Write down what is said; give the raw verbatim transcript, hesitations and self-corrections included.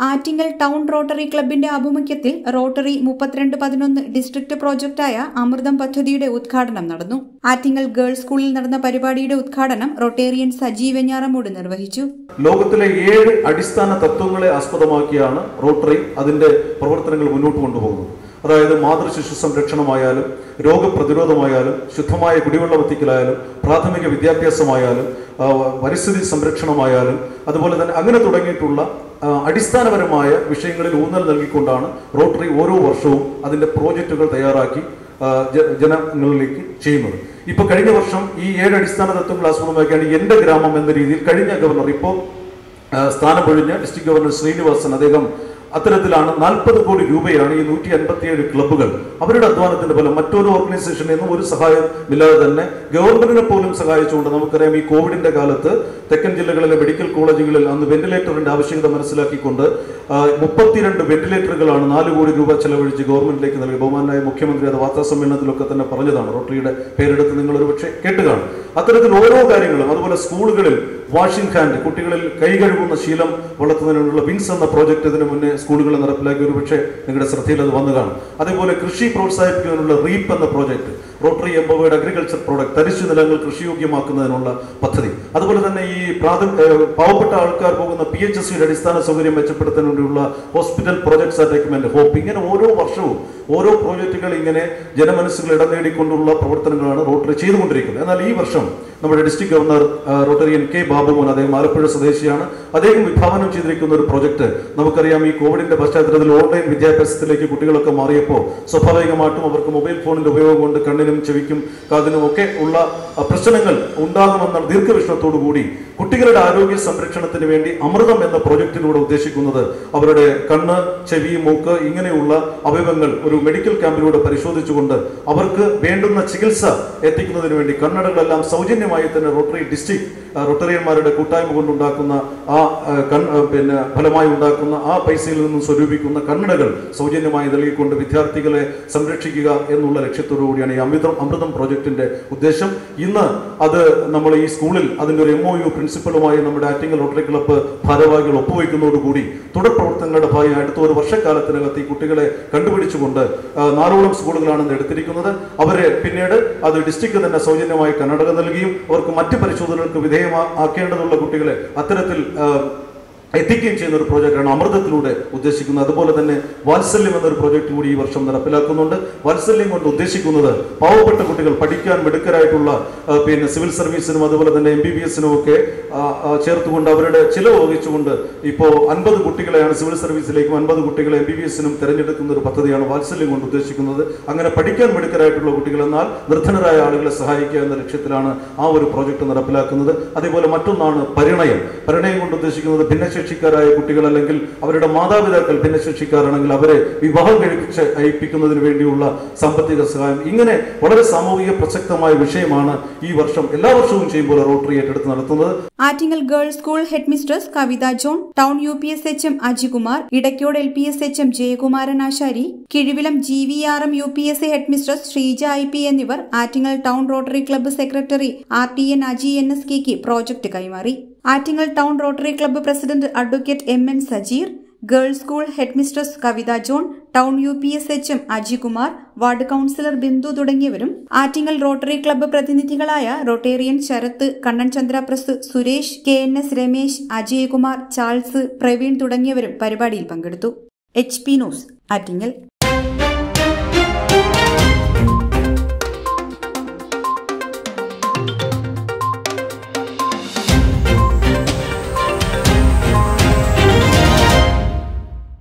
Attingal town rotary ക്ലബിന്റെ ആഭിമുഖ്യത്തിൽ rotary മുപ്പത്തിരണ്ട് പതിനൊന്ന് ഡിസ്ട്രിക്ട് പ്രോജക്ടായ അമൃതം പദ്ധതിയുടെ ഉദ്ഘാടനം നടന്നു. ആറ്റിങ്ങൽ ഗേൾസ് സ്കൂളിൽ നടന്ന പരിപാടിയുടെ ഉദ്ഘാടനം റോട്ടേറിയൻ സജി വെഞ്ഞാറമൂട് നിർവഹിച്ചു. ലോകത്തിലെ ഏഴ് അടിസ്ഥാന തത്വങ്ങളെ ആസ്പദമാക്കിയാണ് റോട്ടറി അതിന്റെ പ്രവർത്തനങ്ങൾ മുന്നോട്ട് കൊണ്ടുപോകുന്നത്. അതായത് മാതൃശിശു സംരക്ഷണമായാലും രോഗപ്രതിരോധമായാലും ശുദ്ധമായ കുടിവെള്ളം എത്തിക്കലായാലും പ്രാഥമിക വിദ്യാഭ്യാസമായാലും പരിസ്ഥിതി സംരക്ഷണമായാലും അതുപോലെ തന്നെ അങ്ങനെ തുടങ്ങിയിട്ടുള്ള അടിസ്ഥാനപരമായ വിഷയങ്ങളിൽ ഊന്നൽ നൽകിക്കൊണ്ടാണ് റോട്ടറി ഓരോ വർഷവും അതിന്റെ പ്രോജക്റ്റുകൾ തയ്യാറാക്കി ജനങ്ങളിലേക്ക് ചെയ്യുന്നത്. ഇപ്പൊ കഴിഞ്ഞ വർഷം ഈ ഏഴ് അടിസ്ഥാന തത്വങ്ങൾ ആസ്പദമാക്കിയാണ് എന്റെ ഗ്രാമം എന്ന രീതിയിൽ കഴിഞ്ഞ ഗവർണർ ഇപ്പോൾ സ്ഥാനമൊഴിഞ്ഞ ഡിസ്ട്രിക്ട് ഗവർണർ ശ്രീനിവാസൻ അദ്ദേഹം അത്തരത്തിലാണ് നാൽപ്പത് കോടി രൂപയാണ് ഈ നൂറ്റി അൻപത്തിയേഴ് ക്ലബ്ബുകൾ അവരുടെ അധ്വാനത്തിന്റെ ഫലം മറ്റൊരു ഓർഗനൈസേഷനിൽ നിന്നും ഒരു സഹായം ഇല്ലാതെ തന്നെ ഗവൺമെന്റിനെ പോലും സഹായിച്ചുകൊണ്ട് നമുക്കറിയാം ഈ കോവിഡിന്റെ കാലത്ത് തെക്കൻ ജില്ലകളിലെ മെഡിക്കൽ കോളേജുകളിൽ അന്ന് വെന്റിലേറ്ററിന്റെ ആവശ്യകത മനസ്സിലാക്കിക്കൊണ്ട് മുപ്പത്തിരണ്ട് വെന്റിലേറ്ററുകളാണ് നാല് കോടി രൂപ ചെലവഴിച്ച് ഗവൺമെന്റിലേക്ക് നൽകി. ബഹുമാനായ മുഖ്യമന്ത്രി അത് വാർത്താ സമ്മേളനത്തിലൊക്കെ തന്നെ പറഞ്ഞതാണ്. റോട്ടറിയുടെ പേരെടുത്ത് നിങ്ങൾ ഒരു പക്ഷേ കേട്ടുകാണും. അത്തരത്തിൽ ഓരോ കാര്യങ്ങളും അതുപോലെ സ്കൂളുകളിൽ വാഷിംഗ് ഹാൻഡ് കുട്ടികളിൽ കൈ കഴുകുന്ന ശീലം വളർത്തുന്നതിനുള്ള വിൻസ് എന്ന പ്രോജക്റ്റ് ഇതിനു മുന്നേ സ്കൂളുകളിൽ നടപ്പിലാക്കിയ ഒരു പക്ഷേ നിങ്ങളുടെ ശ്രദ്ധയിൽ അത് വന്നു കാണും. അതേപോലെ കൃഷി പ്രോത്സാഹിപ്പിക്കുന്നതിനുള്ള റീപ്പ് എന്ന project Rotary empowered agriculture product തരിശു നിലങ്ങൾ കൃഷിയോഗ്യമാക്കുന്നതിനുള്ള പദ്ധതി. അതുപോലെ തന്നെ ഈ പ്രാഥമിക പാവപ്പെട്ട ആൾക്കാർ പോകുന്ന പി എച്ച് എസ് സിയുടെ അടിസ്ഥാന സൗകര്യം മെച്ചപ്പെടുത്തുന്നതിനുള്ള ഹോസ്പിറ്റൽ പ്രോജക്ട്സ് അറ്റാക്മെന്റ് ഹോപ്പ് ഇങ്ങനെ ഓരോ വർഷവും ഓരോ പ്രോജക്റ്റുകൾ ഇങ്ങനെ ജനമനസ്സുകൾ ഇടം നേടിക്കൊണ്ടുള്ള പ്രവർത്തനങ്ങളാണ് റോട്ടറി ചെയ്തുകൊണ്ടിരിക്കുന്നത്. എന്നാൽ ഈ വർഷം നമ്മുടെ district governor Rotarian K Babumon അദ്ദേഹം ആലപ്പുഴ സ്വദേശിയാണ്. അദ്ദേഹം വിഭാവനം ചെയ്തിരിക്കുന്ന ഒരു പ്രോജക്ട് നമുക്കറിയാം ഈ കോവിഡിന്റെ പശ്ചാത്തലത്തിൽ ഓൺലൈൻ വിദ്യാഭ്യാസത്തിലേക്ക് കുട്ടികളൊക്കെ മാറിയപ്പോൾ സ്വാഭാവികമായിട്ടും അവർക്ക് മൊബൈൽ ഫോണിന്റെ ഉപയോഗം കൊണ്ട് കണ്ണിനും ചെവിക്കും കാതിനും ഒക്കെ ഉള്ള പ്രശ്നങ്ങൾ ഉണ്ടാകുമെന്ന ദീർഘവീക്ഷണത്തോടു കൂടി കുട്ടികളുടെ ആരോഗ്യ സംരക്ഷണത്തിന് വേണ്ടി അമൃതം എന്ന പ്രോജക്റ്റിലൂടെ ഉദ്ദേശിക്കുന്നത് അവരുടെ കണ്ണ് ചെവി മൂക്ക് ഇങ്ങനെയുള്ള അവയവങ്ങൾ ഒരു മെഡിക്കൽ ക്യാമ്പിലൂടെ പരിശോധിച്ചുകൊണ്ട് അവർക്ക് വേണ്ടുന്ന ചികിത്സ എത്തിക്കുന്നതിന് വേണ്ടി കണ്ണടകളെല്ലാം സൗജന്യമായി തന്നെ റോട്ടറി ഡിസ്ട്രിക്ട് റോട്ടറിയന്മാരുടെ കൂട്ടായ്മ കൊണ്ടുണ്ടാക്കുന്ന ആ പിന്നെ ഫലമായി ഉണ്ടാക്കുന്ന ആ പൈസയിൽ നിന്നും സ്വരൂപിക്കുന്ന കണ്ണടകൾ സൗജന്യമായി നൽകിക്കൊണ്ട് വിദ്യാർത്ഥികളെ സംരക്ഷിക്കുക എന്നുള്ള ലക്ഷ്യത്തോടു കൂടിയാണ് ഈ അമൃതം അമൃതം പ്രോജക്റ്റിന്റെ ഉദ്ദേശം. ഇന്ന് അത് നമ്മൾ ഈ സ്കൂളിൽ അതിന്റെ ഒരു എം ഒ യു പ്രിൻസിപ്പളുമായി നമ്മുടെ ആറ്റിങ്ങൽ റോട്ടറി ക്ലബ്ബ് ഭാരവാഹികൾ ഒപ്പുവയ്ക്കുന്നതോടുകൂടി തുടർ പ്രവർത്തനങ്ങളുടെ ഭാഗമായി അടുത്ത ഒരു വർഷക്കാലത്തിനകത്ത് ഈ കുട്ടികളെ കണ്ടുപിടിച്ചുകൊണ്ട് നാലോളം സ്കൂളുകളാണ് ഇത് എടുത്തിരിക്കുന്നത്. അവരെ പിന്നീട് അത് ഡിസ്ട്രിക്ട് തന്നെ സൗജന്യമായി കണ്ണടക നൽകിയും അവർക്ക് മറ്റ് പരിശോധനകൾക്ക് വിധേയമാക്കേണ്ടതുള്ള കുട്ടികളെ അത്തരത്തിൽ എത്തിക്കുകയും ചെയ്യുന്ന ഒരു പ്രോജക്റ്റാണ് അമൃതത്തിലൂടെ ഉദ്ദേശിക്കുന്നത്. അതുപോലെ തന്നെ വാത്സല്യം എന്നൊരു പ്രോജക്റ്റ് കൂടി ഈ വർഷം നടപ്പിലാക്കുന്നുണ്ട്. വാത്സല്യം കൊണ്ട് ഉദ്ദേശിക്കുന്നത് പാവപ്പെട്ട കുട്ടികൾ പഠിക്കാൻ മിടുക്കരായിട്ടുള്ള പിന്നെ സിവിൽ സർവീസിനും അതുപോലെ തന്നെ എം ബി ബി എസിനും ഒക്കെ ചേർത്തുകൊണ്ട് അവരുടെ ചിലവ് വഹിച്ചുകൊണ്ട് ഇപ്പോൾ അൻപത് കുട്ടികളെയാണ് സിവിൽ സർവീസിലേക്കും അൻപത് കുട്ടികളെ എം ബി ബി എസിനും തിരഞ്ഞെടുക്കുന്ന ഒരു പദ്ധതിയാണ് വാത്സല്യം കൊണ്ട് ഉദ്ദേശിക്കുന്നത്. അങ്ങനെ പഠിക്കാൻ മിടുക്കരായിട്ടുള്ള കുട്ടികൾ എന്നാൽ നിർധനരായ ആളുകളെ സഹായിക്കുക എന്ന ലക്ഷ്യത്തിലാണ് ആ ഒരു പ്രോജക്റ്റ് നടപ്പിലാക്കുന്നത്. അതേപോലെ മറ്റൊന്നാണ് പരിണയം. പരിണയം കൊണ്ട് ഉദ്ദേശിക്കുന്നത് ഭിന്നശേഷി ായ കുട്ടികൾ അല്ലെങ്കിൽ അവരുടെ മാതാപിതാക്കൾ ഭിന്നശേഷിക്കാരാണെങ്കിൽ അവരെ വിവാഹം കഴിപ്പിച്ച് അയപ്പിക്കുന്നതിന് വേണ്ടിയുള്ള സാമ്പത്തിക സഹായം. ഇങ്ങനെ വളരെ സാമൂഹിക പ്രസക്തമായ വിഷയമാണ് ഈ വർഷം എല്ലാ വർഷവും ചെയ്യുമ്പോൾ റോട്ടറി ഏറ്റെടുത്ത് നടത്തുന്നത്. Attingal girls school headmistress Kavitha John, town U P S H M Ajikumar, Idaykode L P S H M Jayakumaran Asari, Kizhuvilam G V R M U P S A headmistress Sreeja I P എന്നിവർ Attingal town Rotary club secretary R T N Aji N S കെക്ക് project കൈമാറി. Attingal town Rotary club president advocate M N Sajeer, girls school headmistress Kavitha John, town U P S H M Ajikumar, ward councillor Bindu തുടങ്ങിയവരും Attingal Rotary club പ്രതിനിധികളായ Rotarian Sarath, Kannan Chandrapras, Suresh, K N S Ramesh, Ajayakumar, Charles, Praveen തുടങ്ങിയവരും പരിപാടിയിൽ പങ്കെടുത്തു. H P news Attingal.